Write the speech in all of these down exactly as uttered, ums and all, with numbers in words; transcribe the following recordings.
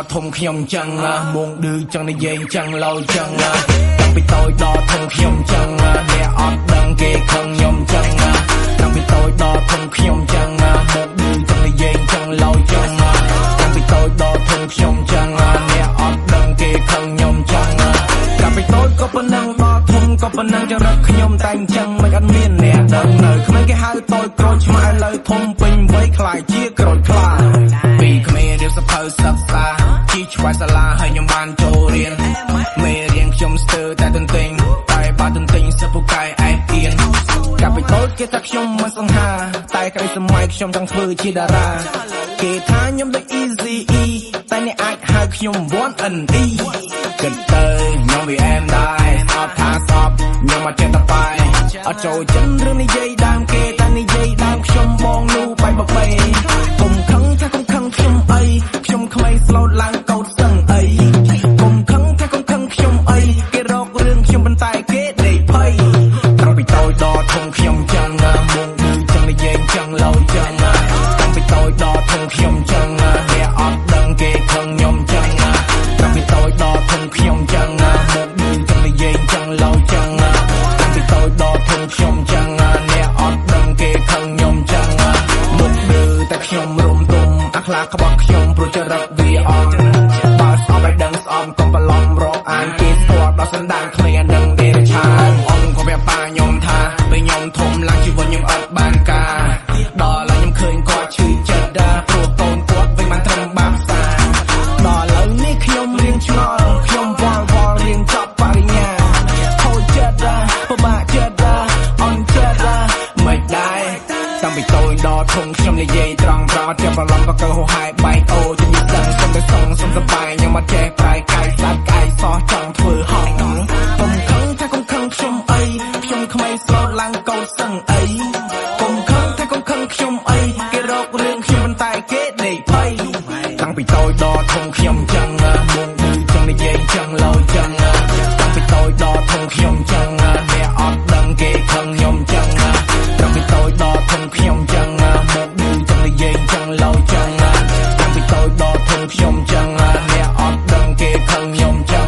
ធំខ្ញុំចឹងមុងឌឺចឹងនិយាយចឹងលោចឹងតាំងពីតូចដល់ធំខ្ញុំចឹងអ្នកអត់ដឹងគេខឹងខ្ញុំចឹងតាំងពីតូចដល់ធំខ្ញុំចឹងមុងឌឺចឹងនិយាយចឹងលោចឹងតាំងពីតូចដល់ធំខ្ញុំចឹងអ្នកអត់ដឹងគេខឹងខ្ញុំចឹងតាំងពីតូចក៏ប៉ុណ្ណឹងដល់ធំក៏ប៉ុណ្ណឹងចរិតខ្ញុំតែអញ្ចឹងមិនអត់មានអ្នកដឹងនៅក្មេងគេហៅតូចក្រូចឆ្មាឥឡូវធំពេញវ័យខ្លាយជាក្រូចខ្លាពីក្មេងរៀនសភៅសិក្សាជីឆ្វែសាលាហើយខ្ញុំបានចូលរៀនមេរៀនខ្ញុំស្ទើរតែទន្ទិញតែបាត់ទន្ទិញសិពូកែឯអៀនកាប់ពីតូចគេថាខ្ញុំមិនសង្ហាតែក្រោយសម័យខ្ញុំចង់ធ្វើជាតារាគេថាខ្ញុំដូច easy e តែអ្នកអាចហៅខ្ញុំ one and e គិតទៅខ្ញុំវាអែមដែរអត់ថាសពខ្ញុំមកចេះតែបាយអត់ចូលចិនរឿងនិយាយដើមគេតែនិយាយដើមខ្ញុំបងនោះបាយបបីកុំខឹងថាកុំខឹងខ្ញុំអីខ្ញុំក្មេងស្លូតឡើងកោតសឹងអីកុំខឹងថាកុំខឹងខ្ញុំអីគេរករឿងខ្ញុំប៉ុន្តែគេដេកភ័យតាំងពីតូចដល់ធំខ្ញុំចឹងមុងឌឺចឹងនិយាយចឹងលោចឹងតាំងពីតូចដល់ធំខ្ញុំចឹងអ្នកអត់ដឹងគេខឹងខ្ញុំចឹងតាំងពីតូចដល់ធំខ្ញុំចឹងមុងឌឺចឹងនិយាយចឹងលោចឹងតាំងពីតូចដល់ធំខ្ញុំចឹងអ្នកអត់ដឹងគេខឹងខ្ញុំចឹងមុខឌឺតែខ្ញុំរុំទុំអាខ្លាក្បត់ខ្ញុំព្រោះចរិតវាអន់បើស្អប់ឲ្យដឹងស្អប់កុំប្រឡំរកអានគេស្គាល់ដល់សណ្ដានគ្មានដឹងទេរឆានអង្គក៏វាប៉ាខ្ញុំថាពេលខ្ញុំធំឡើងជីវិតខ្ញុំអត់បានការដល់ឡើងខ្ញុំឃើញគាត់ឈឺចិត្តដែរព្រោះកូនគាត់វិញបានត្រឹមបាបសាដល់ឥឡូវនេះខ្ញុំរៀងឆ្ងល់ខ្ញុំវល់វល់រៀងចប់បរិញ្ញាខូចចិត្តដែរពិបាកចិត្តដែរអន់ចិត្តដែរមិនដែរតាំងពីតូចដល់ធំខ្ញុំនិយាយត្រង់ត្រង់តែប្រឡំក៏កើហូហែបែកអូជំនិយាយដឹងសុំទៅសងសុំសប្បាយខ្ញុំមកចេះប្រែកាយស្ដាប់កាយសោះចង់ធ្វើហងកុំខឹងថាកុំខឹងខ្ញុំអីខ្ញុំក្មេងស្លូតឡើងកោតសឹងអីកុំខឹងថាកុំខឹងខ្ញុំអីគេរករឿងខ្ញុំប៉ុន្តែគេដេកភ័យតាំងពីតូចដល់ធំខ្ញុំចឹងមុងឌឺចឹងនិយាយចឹងលោចឹងតាំងពីតូចដល់ធំខ្ញុំចឹងអ្នកអត់ដឹងគេខឹងខ្ញុំចឹងតាំងពីតូចដល់ធំខ្ញុំចឹងមុងឌឺចឹងនិយាយចឹងលោចឹងតាំងពីតូចដល់ធំខ្ញុំចឹងអ្នកអត់ដឹងគេខឹងខ្ញុំចឹង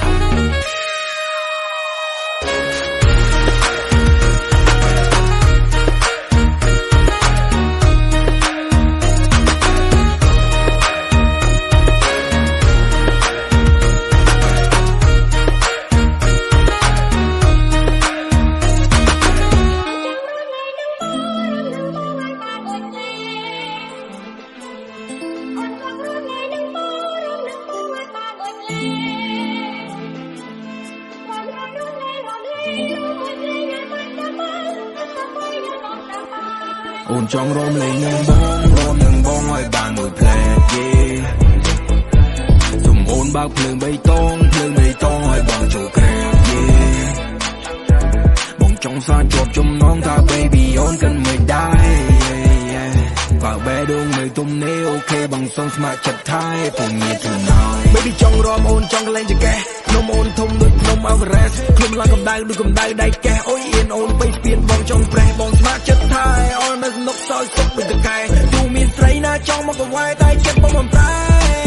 អូនចង់រំលែងនឹងបងរំនឹងបងឲ្យបានមួយផ្លែយេសុំអូនបើកភ្លើងបៃតងភ្លើងបៃតងឲ្យបងចូលក្រែយេបងចង់សាជាប់ចំណងថា baby អូនកាន់មិនដែរបើបេះដូងនៅទុំនេះអូខេបងសងស្ម័គ្រចិត្តថែពងងារ tonight baby ចង់រំអូនចង់លេងចង្កេះនំអូនធំដូចនំ Everest ខ្លួនឡើងកម្ដៅដូចកម្ដៅដៃកេះអូយអៀនអូនពេញស្ពានបងចង់ប្រេះបងស្ម័គ្រចិត្តថែអូននៅស្នុកសោយសុខដូចតកែទូមានស្រីណាចង់មកកវាយតែចិត្តបងមិនតែ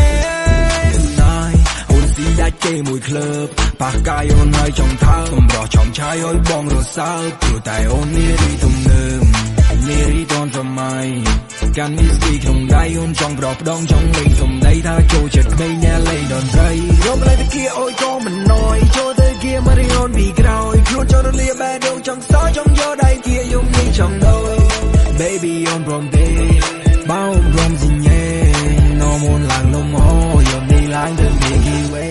អូនស៊ីដាច់គេមួយក្លើបប៉ះកាយអូនហើយចង់ថើសម្រស់ចំឆាយឲ្យបងរសើបព្រោះតែអូននារីទំនើបនារីតនសម័យកាន់មីស្គីក្នុងដៃអូនចង់ប្រដដងចង់លេងសំដីថាចូលចិត្តក្មេងអ្នកលេងតន្ត្រីរំលែកទៅគៀអូយក៏មិនណយចូលទៅគៀមករីអូនពីក្រោយខ្លួនចូលរលាបេះដូងចង់សោចង់យកដៃគៀយំនេះចង់ដូច baby អូនព្រមទេបោករំសិញេនំអូនឡើងលំហយំនេះឡើងទៅមីគីវេ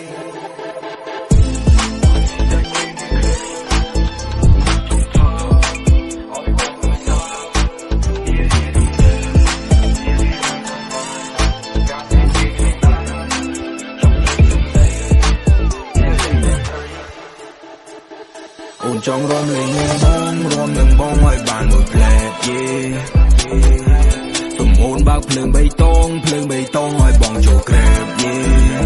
អូនចង់រំលែងនឹងបងរំនឹងបងឲ្យបានមួយផ្លែយេសុំអូនបើកភ្លើងបៃតងភ្លើងបៃតងឲ្យបងចូលក្រែបយេ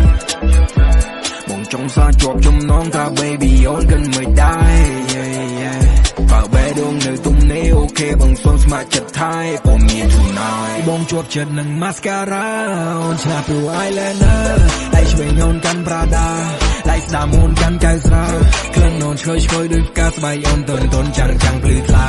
បងចង់សាជាប់ចំណងថា baby អូនកាន់មិនដែរបើបេះដូងនៅទុំនេះអូខេបងសងស្ស្ម័គ្រចិត្តថៃពុំមានទូណយបងជាប់ចិត្តនឹង mascara អូនឆ្លាតព្រោះ eyeliner ដៃឆ្វេងអូនកាន់ប្រាដាដៃស្ដាំអូនកាន់កៅស្រាក្លិនអូនឆ្លើយឆ្លើយដូចផ្កាស្បែកអូនទន់ទន់ចាំងចាំងភ្លឺថ្លា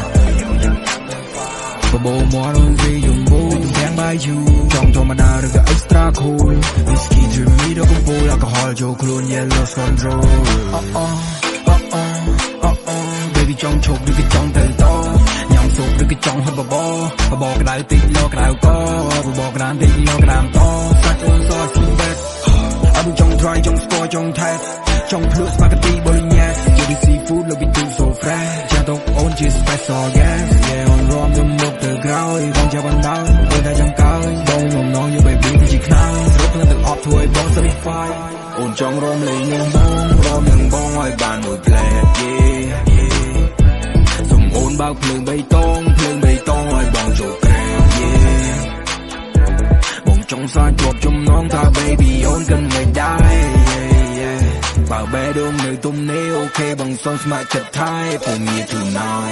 បបោមកអូនវាយំបូទាំងបាយយូចង់ធម្មតាឬក៏ extra cool whisky dreamy ដល់កំពូល alcohol ចូលខ្លួន yellow control អូអូអូអូអូ baby ចង់ឈប់ឬក៏ចង់ទៅតញ៉ាំស៊ុបឬក៏ចង់ហត់បបោបបោក្តៅតិចលោក្តៅកបបោក្រានតិចលោក្តៅតសាច់អូនសោះស៊ីបែតអត់ចង់ try ចង់ score ចង់ test ចង់ភ្លក់ spaghetti bolognese ជា seafood លោក do so fresh ចាទៅអូនជា special guest yeah on rom ខ្ញុំមកទៅក្រោយបងចាប់បានដល់ពេលតែចាំកើយបងខ្ញុំនងយូ baby គឺជាខ្នើយរត់នឹងទឹកអប់ធ្វើឲ្យបង certify អូនចង់រំលែងនឹងបងរំនឹងបងឲ្យបានមួយផ្លែយេសុំអូនបើកភ្លើងបៃតងភ្លើងបៃតងឲ្យបងចូលក្រែយេបងចង់សាជាប់ចំណងថា baby អូនគិនមិនដែរបើបេះដូងនៅទុំនេះអូខេបងសូមស្ម័គ្រចិត្តថៃពុំមានទូណយ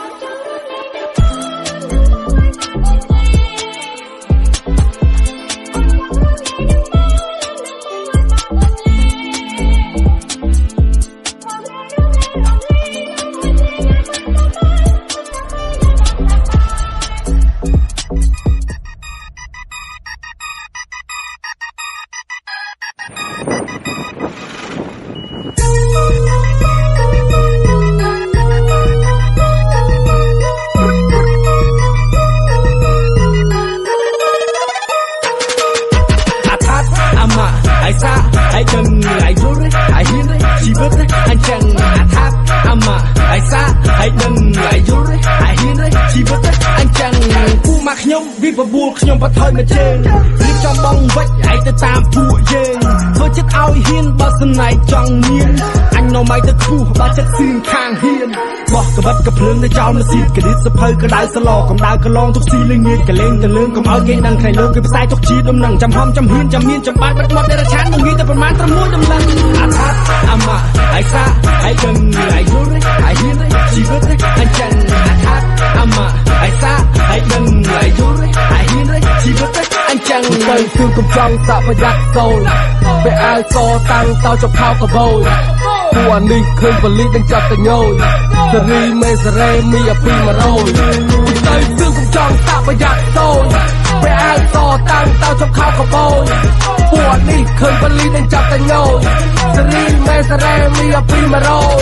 I saw, I done, I do it, I hear it, she put it, and chang, I tap, I'm a, I saw, I done, I do it, I hear it, she put it, and chang, who mark you, we were book, you but turn the chain, lift your bong, wet, I the time, poor yen, put it out here, but the night, young mean, I know my the crew, but it's in can't hear. បោះកបិតកភ្លើងនៅចោលនៅស៊ីកឌីសភៅកដៅសឡកំដៅកឡងទុកស៊ីលឹងងៀតកលេងកលឿងកុំឲ្យគេដឹងថ្ងៃលោកគេផ្សាយទុកជីដំណឹងចំហំចំហ៊ានចំមានចំបាច់បាត់មាត់ដេរឆានងៀតតែប្រមាណត្រឹមមួយដំណឹងអាថាអាម៉ាអាយសាអាយដឹងអាយយល់អាយហ៊ានជីវិតអញ្ចឹងអាថាអាម៉ាអាយសាអាយដឹងអាយយល់អាយហ៊ានជីវិតអញ្ចឹងទៅគឺកំចង់សាប្រយ័ត្នសូលពេលអាយកតាំងតោចុកខោកបោយពួកអានេះឃើញបលីនឹងចាប់ទៅញយសេរីមេសារ៉េមីអាពីមករយទៅគឺកំចង់សាប្រយ័ត្នសូលពេលអាយកតាំងតោចុកខោកបោយពួកអានេះឃើញបលីនឹងចាប់ទៅញយសេរីមេសារ៉េមីអាពីមករយ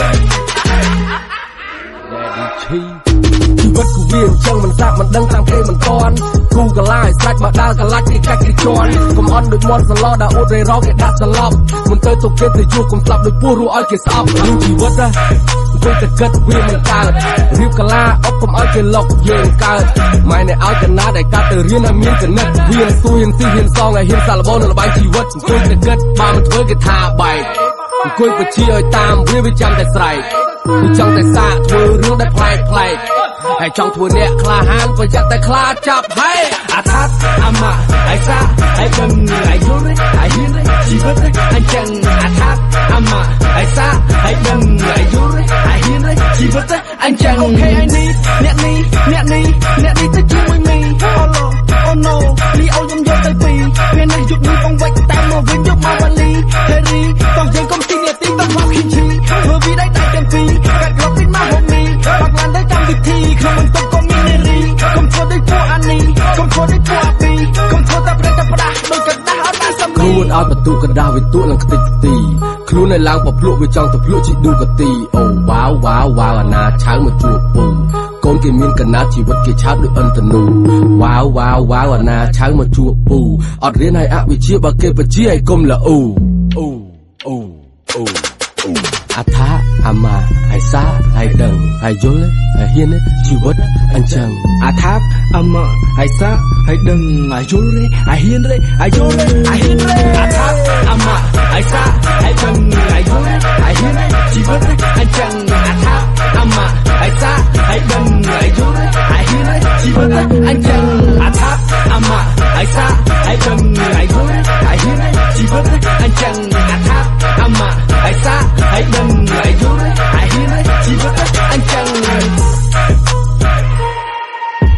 ជីវិតគូវាអញ្ចឹងមិនសាក់មិនដឹងតាមគេមិនតន់គូកលាយស្រាច់មកដើរកលាច់គេកាច់គេជន់កុំអន់ដូចមាត់សឡដល់អ៊ូតរេរ៉គេដាក់សឡប់មិនទៅទុកគេទៅជួកុំស្លាប់ដូចពស់រੂឲ្យគេស្អប់ក្នុងជីវិតណាអង្គុយតែគិតវាមិនកើតរៀបកលាអុកកុំឲ្យគេលុកយើងកើតម៉ែនេះឲ្យកណាដែលកាត់ទៅរៀនឲ្យមានកណិតហ៊ានស៊ូហ៊ានស៊ីហ៊ានសងឲ្យហ៊ានសាឡបូននៅលបាយជីវិតអង្គុយតែគិតបើមិនធ្វើគេថាបែកអង្គុយបញ្ជាឲ្យតាមវាវាចាំតែស្រែកវាចង់តែសាកធ្វើរឿងដែលប្លែកប្លែកហើយចង់ធ្វើអ្នកក្លាហានប្រយ័ត្នតែខ្លាចាប់ហើយអាថាអាម៉ាអាយសាអាយដឹងអាយយល់អាយហ៊ានជីវិតអញ្ចឹងអាថាអាម៉ាអាយសាអាយដឹងអាយយល់អាយហ៊ានជីវិតអញ្ចឹងអូខេអាយនេះអ្នកនេះអ្នកនេះអ្នកនេះទៅជាមួយមីអូឡូអូណូលីអូខ្ញុំយកទៅពីពេលនេះយុគនេះបងវិចតាមមកវិញយកមកវ៉ាលីហេរីតោះយើងកុំទីនេះទីទៅមកឃីឈីធ្វើវីដៃដៃទាំងពីរកាត់ក្លុបពីមកហូមីបាក់ឡានទៅកម្មវិធីក្នុងបន្ទប់ក៏មាននារីកុំធ្វើដូចពួកអានីកុំធ្វើដូចពួកអាពីកុំធ្វើតែប្រេតតែផ្ដាស់ដូចកដាស់អត់បានសមខ្លួនឲ្យបន្ទុកកដាស់វាទួនឹងខ្ទេចខ្ទីខ្លួននៅឡើងប្រភ្លក់វាចង់ទៅភ្លក់ជីឌូកាទីអូវ៉ាវវ៉ាវវ៉ាវអាណាឆៅមកជួបពូកូនគេមានកណាត់ជីវិតគេឆាប់ដូចអន្តនូវ៉ាវវ៉ាវវ៉ាវអាណាឆៅមកជួបពូអត់រៀនឲ្យអវិជ្ជាបើគេបជាឲ្យកុំល្អូអូអូអូអាថាអាម៉ាអាយសាអាយដឹងអាយយល់អាយហ៊ានជីវិតអញ្ចឹងអាថាអាម៉ាអាយសាអាយដឹងអាយយល់អាយហ៊ានអាយយល់អាយហ៊ានអាថាអាម៉ាអាយសាអាយដឹងអាយយល់អាយហ៊ានជីវិតអញ្ចឹងអាថាអាម៉ាអាយសាអាយដឹងអាយយល់អាយហ៊ានជីវិតអញ្ចឹងអាថាអាម៉ាអាយសាអាយដឹងអាយយល់អាយហ៊ានជីវិតអញ្ចឹងអាថាអាម៉ាអាយសាអាយដឹងអាយយល់អាយហ៊ានជីវិតអញ្ចឹង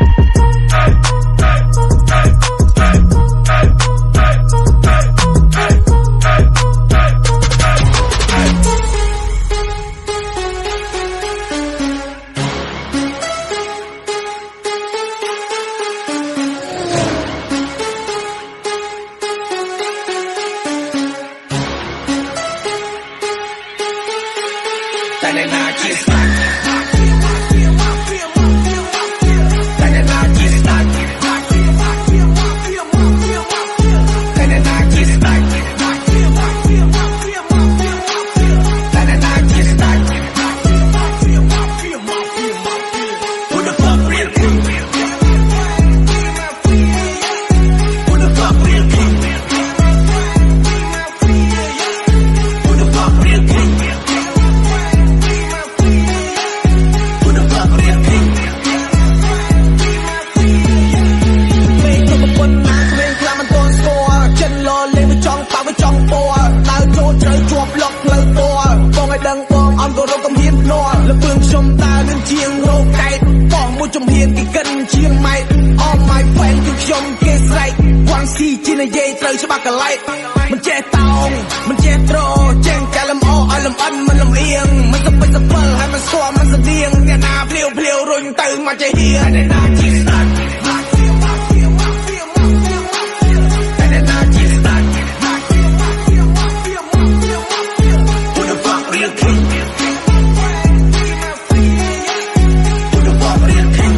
តែអ្នកណាជាស្ដេចតែអ្នកណាជាស្ដេចតែអ្នកណាជាស្ដេចតែអ្នកណាជាស្ដេច Who the fuck real king Who the fuck real king Who the fuck real king Who the fuck real king ពេលទៅប្រពន្ធណាគ្មានខ្លាមិនទាន់ស្គាល់ចិនលលេងវាចង់ប៉ាវាចង់ពណ៌ដើរចូលត្រូវជាប់លុកផ្លូវពណ៌បងឲ្យដឹងបងអន់ក៏រកកំហៀនភ្នាល់លើពើងខ្ញុំតើនឹងជាងរោគកែតបងមួយចំហៀនគេកិនជាងម៉ែតអមម៉ៃផែនគឺខ្ញុំគេស្រែកគាត់ស៊ីជានិយាយត្រូវច្បាស់កលែកមិនចេះតោងមិនចេះត្រចេះកែលំអឲ្យលំអិនមិនលំអៀងមិនទៅពេញទៅពិលហើយមិនស្គាល់មិនស្តៀងអ្នកណាភ្លាវភ្លាវរុញទៅមកចេះហៀតែអ្នកណាជាស្ដេចតែអ្នកណាជាស្ដេច Who the fuck real king Who the fuck real king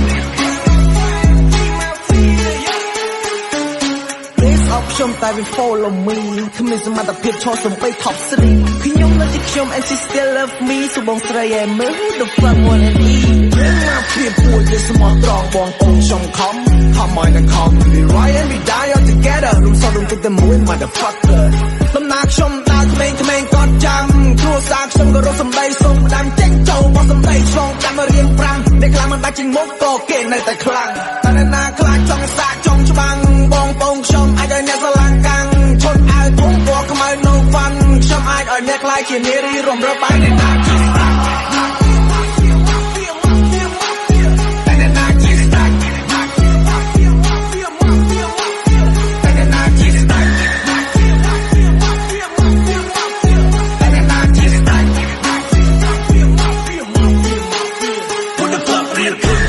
This option តែវា follow me គ្មានសមត្ថភាពឈរសំបី top three ខ្ញុំនៅជាខ្ញុំ and she still love me សូបងស្រីឯមើល Who the fuck want to be រឿងមកព្រៀបពួយវាស្មោះត្រង់បងប្អូនខ្ញុំខំ Come on and come we ride and we die all together រួមសរុបទៅតែមួយ motherfucker ដំណើរខ្ញុំដើរក្មេងក្មេងកត់ចាំគ្រួសារខ្ញុំក៏រកសំដីសូមដាំចេញចូលបោះសំដីឆ្លងចាំរៀងប្រាំតែខ្លាំងមិនបាច់ចេញមុខក៏គេនៅតែខ្លាំងតែអ្នកណាខ្លាចចង់សាកចង់ច្បាំងបងប្អូនខ្ញុំអាចឲ្យអ្នកស្រឡាញ់កាំងឈុតអាវធំពណ៌ខ្មៅ no fun ខ្ញុំអាចឲ្យអ្នកខ្លាចជានារីរំរើបានអ្នកណាជាស្ដេចតែអ្នកណាជាស្ដេចតែអ្នកណាជាស្ដេចតែអ្នកណាជាស្ដេច Who the fuck real king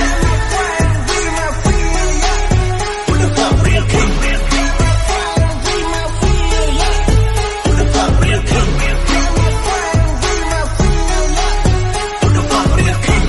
Who the fuck real king Who the fuck real king Who the fuck real king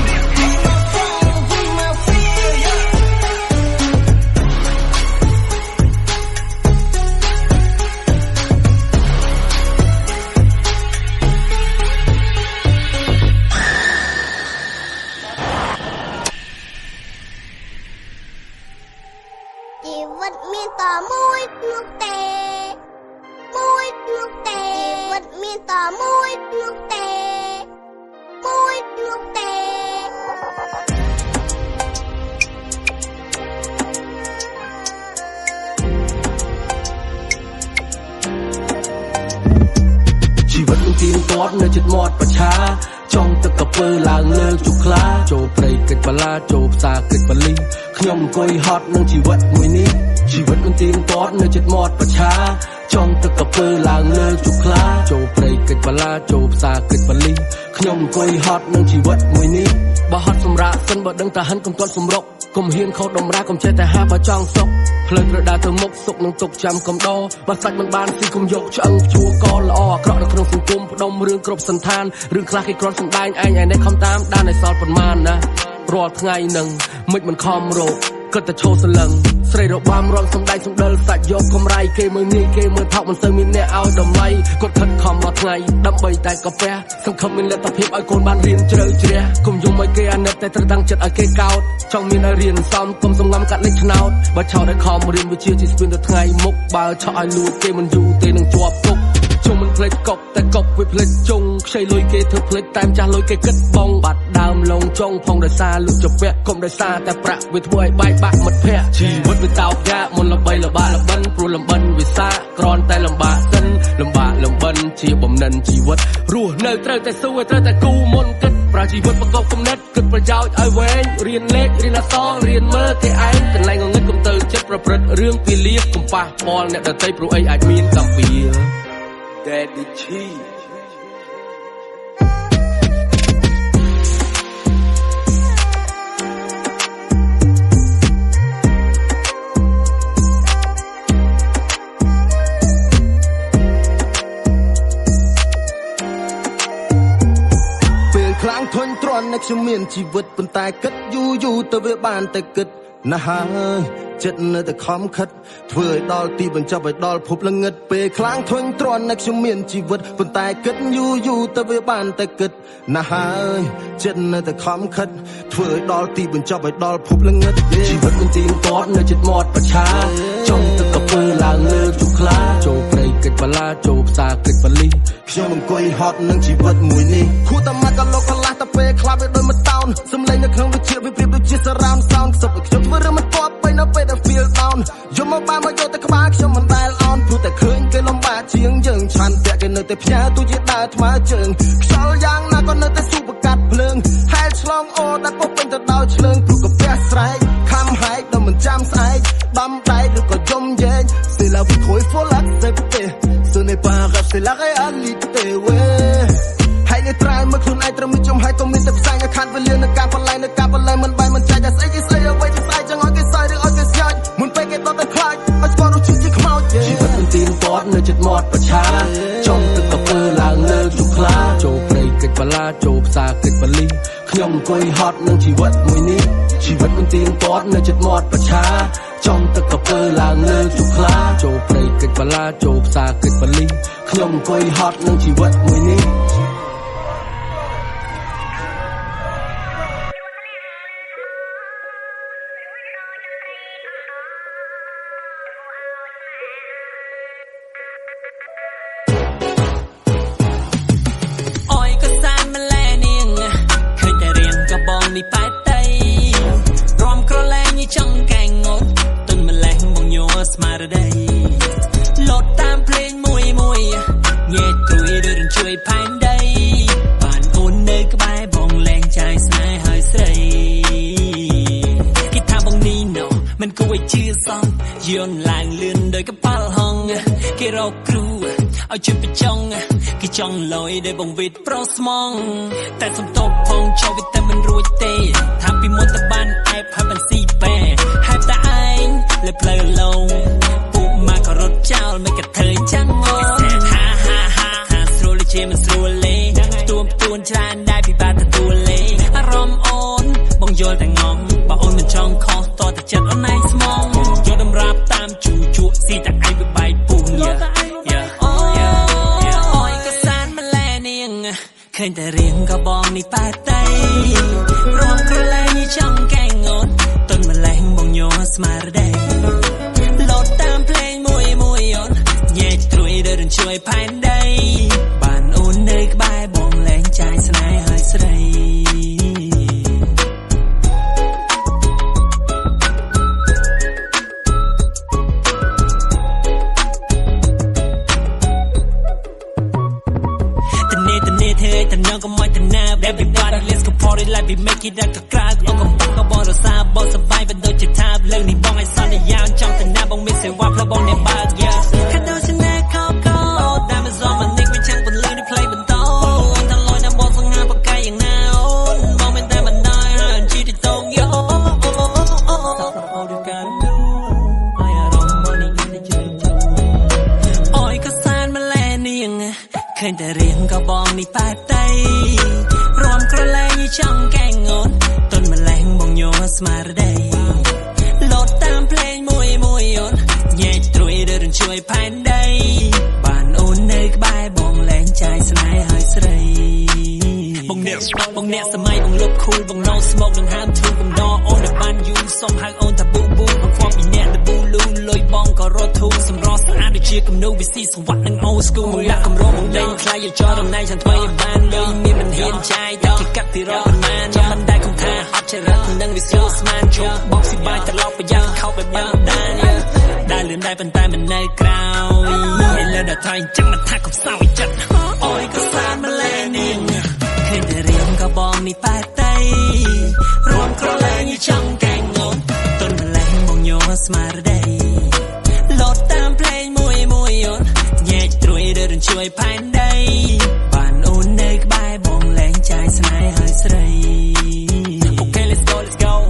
ជីវិតមានតែមួយនោះទេមួយនោះទេជីវិតមានតែមួយនោះទេមួយនោះទេជីវិតនឹងទៀងទាត់នៅជិតមាត់ប្រឆាចង់ទឹកកពើឡើងលើជុកខ្លាចូលព្រៃកិច្ចបលាចូលផ្សារកិច្ចបលីខ្ញុំអង្គុយហត់នឹងជីវិតមួយនេះជីវិតនឹងទៀងទាត់នៅជិតមាត់ប្រឆាចង់ទឹកកពើឡើងលើជុកខ្លាចូលព្រៃកិច្ចបលាចូលផ្សារកិច្ចបលីខ្ញុំអង្គុយហត់នឹងជីវិតមួយនេះបើហត់សម្រាប់សិនបើដឹងតែហិនកុំទាន់សម្រុកកុំហ៊ានខុសដំរាកុំចេះតែហាបើចង់សុកផ្លូវត្រូវដើរទៅមុខសុកនឹងទុកចាំកំដរបើសាច់មិនបានស៊ីកុំយកឆ្អឹងជួកល្អអាក្រក់នៅក្នុងសង្គមផ្ដុំរឿងគ្រប់សន្តានរឿងខ្លះគេគ្រាន់សម្ដែងឯងឯនេះខំតាមដានឲ្យសល់ប៉ុន្មានណារាល់ថ្ងៃនឹងមិនមិនខំរោគគិតតែឈោសលឹងស្រីរបាំរងសំដែងសំដិលសាច់យកកំរៃគេមើលងាយគេមើលថោកមិនសូវមានអ្នកឲ្យតម្លៃគាត់ខិតខំរាល់ថ្ងៃដើម្បីតែកាពះសង្ឃឹមមានលទ្ធភាពឲ្យកូនបានរៀនជ្រៅជ្រះកុំយំឲ្យគេអាណិតតែត្រូវតាំងចិត្តឲ្យគេកោតចង់មានឲ្យរៀនសំកុំសំងំកាត់លេខឆ្នោតបើឆោតឲ្យខំរៀនវិជ្ជាជាស្ពានទៅថ្ងៃមុខបើឆក់ឲ្យលួចគេមិនយូរទេនឹងជាប់គុកជុំមិនផ្លេចកុកតែកុកវាផ្លេចជុងខ្ចីលុយគេធ្វើផ្លេចតែចាស់លុយគេគិតបងបាត់ដើមលងចុងផងដោយសារលុចចពាក់កុំដោយសារតែប្រាក់វាធ្វើឲ្យបែកបាក់មិត្តភ័ក្តិជីវិតវាតោកយ៉ាមុនល្បីល្បាល្បិនព្រោះលំបិនវាសាក្រនតែលំបាកសិនលំបាកលំបិនជាបំណិនជីវិតរស់នៅត្រូវតែស៊ូឲ្យត្រូវតែគូមុនគិតប្រើជីវិតប្រកបគំនិតគិតប្រយោជន៍ឲ្យវែងរៀនលេខរៀនអក្សររៀនមើលគេឯងកន្លែងងងឹតកុំទៅចិត្តប្រព្រឹត្តរឿងពីលៀបកុំប៉ះពាល់អ្នកដទៃព្រោះអីអាចមានកម្មពីDaddy G ខ្លាំងធន់ទ្រាំនៅខ្ញុំមានជីវិតប៉ុន្តែគិតយូរយូរទៅវាបានតែគិតណាស់ហើយចិត្តនៅតែខំខិតធ្វើឲ្យដល់ទីបញ្ចប់ឲ្យដល់ភពល្ងឹតពេលខ្លាំងធន់ទ្រាំនៅខ្ញុំមានជីវិតប៉ុន្តែគិតយូរយូរទៅវាបានតែគិតណាស់ហើយចិត្តនៅតែខំខិតធ្វើឲ្យដល់ទីបញ្ចប់ឲ្យដល់ភពល្ងឹតជីវិតមិនទីទាត់នៅចិត្តមាត់ប្រឆាចង់ទឹកកពើឡើងលើជុកខ្លាចូលព្រៃកិច្ចបលាចូលផ្សារកិច្ចបលីខ្ញុំអង្គុយហត់នឹងជីវិតមួយនេះគួរតែមកកលោកកលាស់តែពេលខ្លះវាដូចមកតោនសំឡេងនៅក្នុងវិជាវាប្រៀបដូចជា surround sound ខ្សឹបឲ្យខ្ញុំធ្វើរឿងមិនទាត់ពេលនៅពេលដែល feel down យំមកបានមកយកតែក្បាលខ្ញុំមិនដែលអោនព្រោះតែឃើញគេលំបាកជាងយើងឆាន់តែគេនៅតែផ្ញើទូជាដើរថ្មើរជើងខ្យល់យ៉ាងណាក៏នៅតែស៊ូបកាត់ភ្លើងហែលឆ្លងអូដែលពុកពេញទៅដោយឆ្លើងព្រោះកាពះស្រែកខំហែកដល់មិនចាំស្អែកដំដៃឬក៏យំយែង C'est la vie trop il faut l'accepter Ce n'est pas grave c'est la réalité ouais ហើយនៅត្រៃមកខ្លួនឯងត្រូវមានចំហើយក៏មានតែផ្សាយខាត់វេលានៅការបលែងនៅការបលែងមិនបាយមិនចាយតែស្អីគេស្អីអ្វីទៅស្អីចឹងឲ្យគេសើឬឲ្យគេស្ញាច់មុនពេលគេដកទៅខ្លាចឲ្យស្គាល់រសជាតិជាខ្មោចជីវិតមិនទីទាត់នៅចិត្តមាត់ប្រឆាចង់ទឹកកពើឡើងលើជុកខ្លាចូលព្រៃកិច្ចបលាចូលផ្សារកិច្ចបលីខ្ញុំអង្គុយហត់នឹងជីវិតមួយនេះជីវិតមិនទីទាត់នៅចិត្តមាត់ប្រឆាចង់ទឹកកពើឡើងលើជុកខ្លាចូលព្រៃកិច្ចបលាចូលផ្សារកិច្ចបលីខ្ញុំអង្គុយហត់នឹងជីវិតមួយនេះนี่ไปไตรวมกระแลงยี่จังแกงงดต้นแมลงบงโยสมาร์ได้โหลดตามเพลงมวยมวยเย่ตุยเดินช่วยพายได้ป่านอุ่นเนยกบายบงแรงใจสนายหายใส่กีตาร์บงนี้เนาะมันก็ไว้ชื่อซองย้อนลางเลื่อนโดยกระเป๋าห้องกีเราครูเอาชุดไปจ้องกีจ้องลอยได้บงวิดโปรสมองแต่สมทบพองชอบวิตามินรวยเตะทำปีมดตะบันไอพับมันสีแปรให้ตาไอเลยเพลินลงปุ๊บมาก็รถเจ้าไม่กระเทยจังงอฮ่าฮ่าฮ่าฮ่าสโลเลเชมันสโลเลตัวตัวชานได้พี่บาตะตัวเลอารมณ์อ่อนบงโยนแต่งอมบ่อ่อนมันช่องคอต่อแต่จัดเอาในสมองโยนดำรับตามจู่จู่สีแต่ไอใบปุ่งเยอะเคยแต่เรียงกระบองนี่ป้าไตรวมกระแลงยี่ช่องแกงงดต้นแมลงบงโยสมาร์ได้โหลดตามเพลงมวยมวยยนแย่ตรุยเดินช่วยพายได้บ้านอุ่นเนยกบายบงแรงใจสนายหายใส่แต่น้องก็ไม่แต่แนบ Everybody let's go party like we make it ได้ก็กล้าเอากำปั้นก็บอกเราซาบอกสบายเป็นโดยจิตทาบเรื่องนี้บอกให้ซ้อนในยาวจ้องแต่หน้าบอกไม่เสียว่าเพราะบอกในบาร์เยอะแค่ดูฉันแน่เขาเขาได้มาซ้อมมันนิกไม่ช่างบนเลยได้เพลย์บนโต๊ะทั้งลอยน้ำบอลทั้งงานปากไก่อย่างน่าอุ่นมองไม่ได้มันได้หันจีที่ตรงโย่สาวๆเอาด้วยกันดูไอ้อารมณ์มันนี่ได้เจอจูโอ้ยก็สานมาแลนี่ยังเคยแต่เรียงกระบองนี่ป้าไตรวมกระแลงยี่ช่องแกงงดต้นแมลงบงโยสมาร์ได้โหลดตามเพลงมวยมวยยนแย่ตรุยเดินช่วยพายได้บ้านอุ่นเนยกบายบงแรงใจสนายหายใส่บงเนสบงเนสสมัยบงลบคูลบงโนสโมกดังห้ามทูบงดอโอนแต่บ้านยูส่งหางโอนแต่บูบูบงฟอมปีเนตแต่บูลูลอยบองก็รถทูสำรอสะอาดด้วยเชียร์กับนูวิซีสวัสดิ์นังโอสกูมึงรักคำร้องมึงเล่นใครอย่าจอดตรงไหนฉันถอยบ้านเลยมีมันเห็นใจแต่ที่กัดที่รอมันมาจนมันได้คงท่าอัพเชรักนังวิซีสมันชกบอกสิบายแต่เราไปยังเข้าไปบ้านได้ได้เลื่อนได้เป็นตายมันในกราวเห็นแล้วเดือดทอยจังมันทักกับเศร้าจัดโอ้ยก็สานมาแลนิ่งเคยแต่เรียงกระบองนี่ป้าไตรวมกระแลงยี่ช่องแกงงดต้นแมลงบงโยสมาร์ได้โหลดตามเพลงมวยมวยยนแย่ตรุยเดินช่วยพายได้บ้านอุ่นเนยกบายบงแรงใจสนายหายใส่ Okay let's go let's go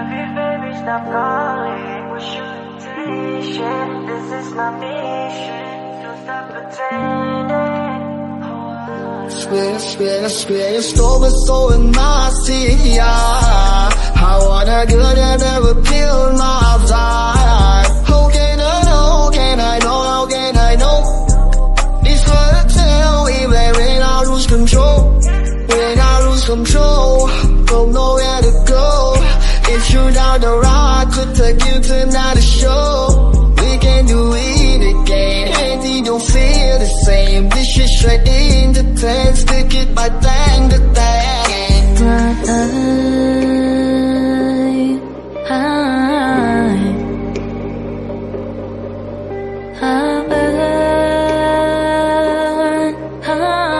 Baby, baby, stop calling. We're shooting shit. This is not mission. So stop pretending. Swear, swear, swear, your story so nasty, yeah. I wanna good and never feel my vibe. How can I know, how can I know, how can I know? It's hard to tell, even when I lose control. When I lose control, don't know where to go. If you're down the road, I could take you to another show. We can do it again, and you don't feel the same. This shit straight in the tank, stick it by dang the dang. I, I, I,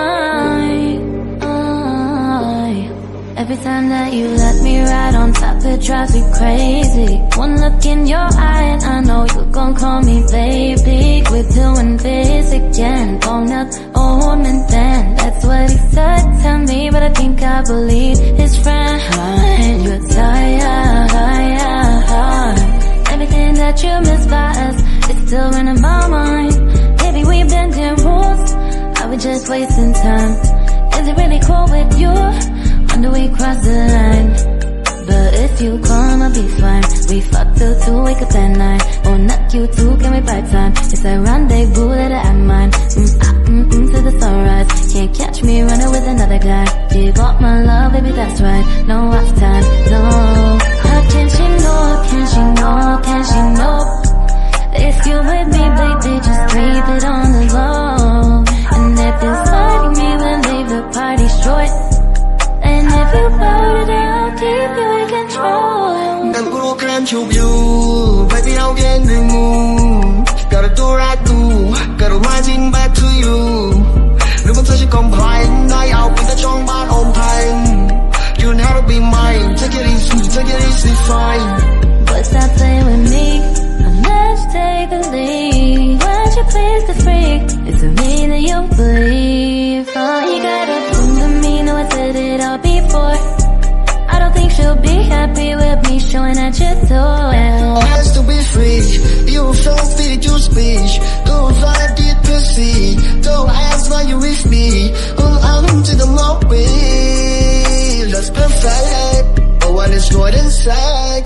I, I. Every time that you let me ride on top, it drives me crazy. One look in your eye and I know you gon' call me baby. We're doing this again, phone up, old man then. That's what he said to me, but I think I believe his friend. And you're tired. Everything that you miss by us is still running my mind. Baby, we've been doing rules, are we just wasting time? Is it really cool with you? Wonder we cross the line. But if you come, I'll be fine. We fuck till two, wake up at nine. Oh, not you too, can we buy time? It's a rendezvous that I mine. Mm, ah, mm, mm, to the sunrise. Can't catch me running with another guy. Give up my love, baby, that's right. No off time, no. How can she know, can she know, can she know? If you with me, baby, just keep it on the low. And if it's like me, then leave the party short. And if you bout it, I'll keep you in control. I'm gonna can't help you, baby, I'll get the moon. Gotta do right too, gotta rising back to you. Nếu vẫn sẽ không phải nói ảo vì ta trong ban ôm thành. You don't have to be mine, take it easy, take it easy, fine. But stop playing with me, and let's take the lead. Why'd you please the freak? It's me that you believe. Oh, you gotta prove to me, know I said it all before. I don't think she'll be happy with me showing at your door. Has to be free, you feel free to speech. Don't like it to see, don't ask why you with me. Hold on to the moment, that's perfect. But what is more than sex?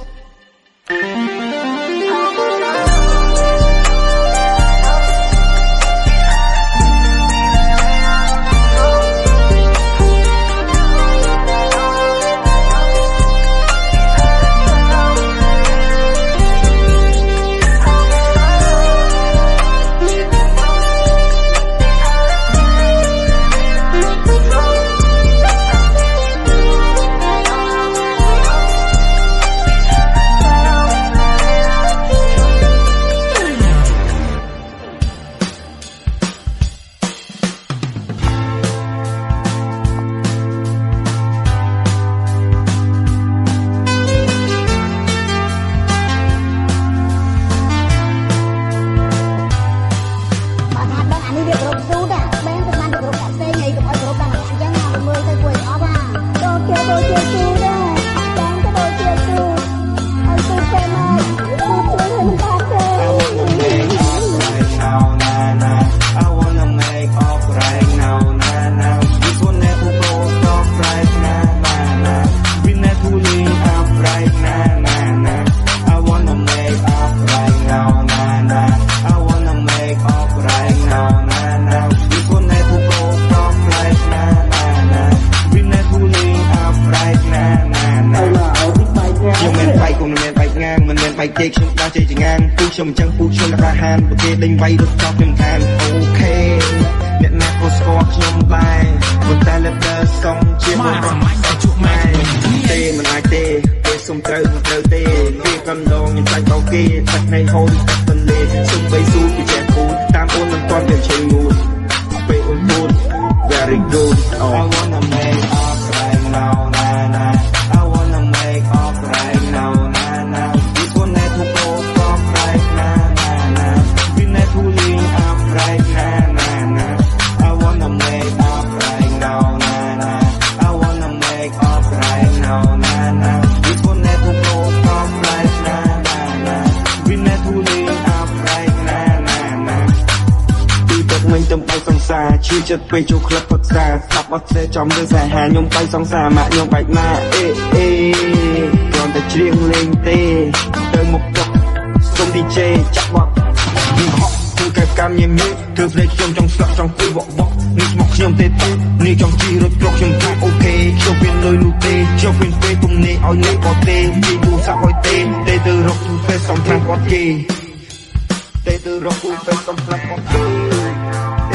Very good. Oh. I wanna make up right now, nah, nah. I wanna make up right now, nah, nah. This one need to go up right now, nah, nah. We need to link up right now, nah, nah. I wanna make up right now, nah, nah. I wanna make up right now, nah, nah. This one need to go ជាចិត្តពេលចូលក្លឹបផឹកសាស្ដាប់បទផ្សេងចំរឿងសាហាវខ្ញុំបែកសង្សារម៉ាក់ខ្ញុំបែកម៉ាអេអេគ្រាន់តែច្រៀងលេងទេទៅមុខទឹកសុំ ឌី ជេ ចាក់បទនេះហក់គឺកែបកម្មញញឹមគឺភ្លេចខ្ញុំចង់ស្លាប់ចង់ពីវក់វក់នេះស្មុកខ្ញុំទេទេនេះចង់ជីរត់ក្រោកខ្ញុំថាអូខេខ្ញុំមានលុយនោះទេខ្ញុំមានពេលទំនេរឲ្យលេខបតទេពីទូរស័ព្ទឲ្យទេទេទៅរកទូពេលសំខាន់គាត់គេទេទៅរកទូពេលសំខាន់គាត់គេ